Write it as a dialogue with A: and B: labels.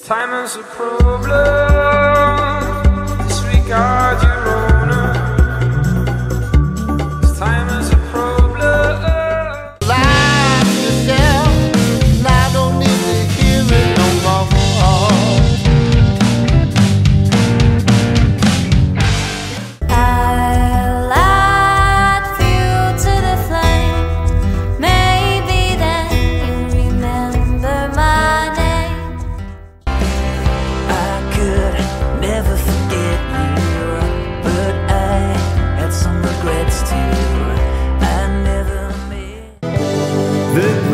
A: Time is a problem. Disregard your owner. Time is a problem.
B: Lie to yourself, and I don't need to hear it no more.
C: I light fuel to the flame. Maybe then you remember my name.
D: I could never forget you, but I had some regrets too. I never made